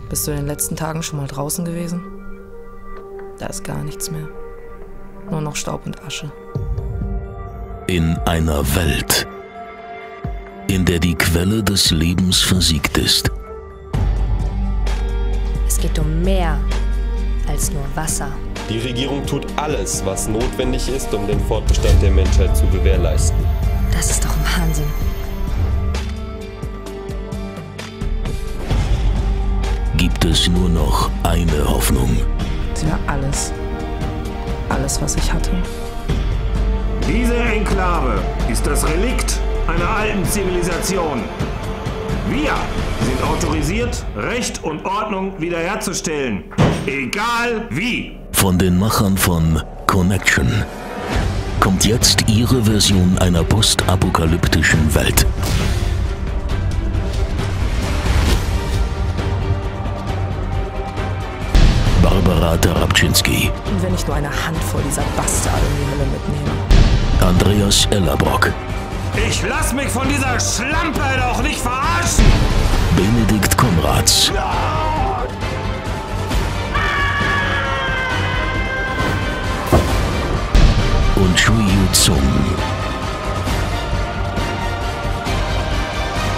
Bist du in den letzten Tagen schon mal draußen gewesen? Da ist gar nichts mehr. Nur noch Staub und Asche. In einer Welt, in der die Quelle des Lebens versiegt ist. Es geht um mehr als nur Wasser. Die Regierung tut alles, was notwendig ist, um den Fortbestand der Menschheit zu gewährleisten. Das ist doch Wahnsinn. Gibt es nur noch eine Hoffnung. Sie war alles. Alles, was ich hatte. Diese Enklave ist das Relikt einer alten Zivilisation. Wir sind autorisiert, Recht und Ordnung wiederherzustellen. Egal wie. Von den Machern von Connection kommt jetzt ihre Version einer postapokalyptischen Welt. Barbara Tarabczynski, Und wenn ich nur eine Handvoll dieser Bastarde in die Hölle mitnehme. Andreas Ellerbrock, Ich lass mich von dieser Schlampe doch nicht verarschen! Benedikt Konrads, und Shui Yu-Tsung.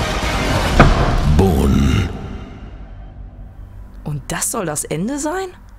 Bohn. Und das soll das Ende sein?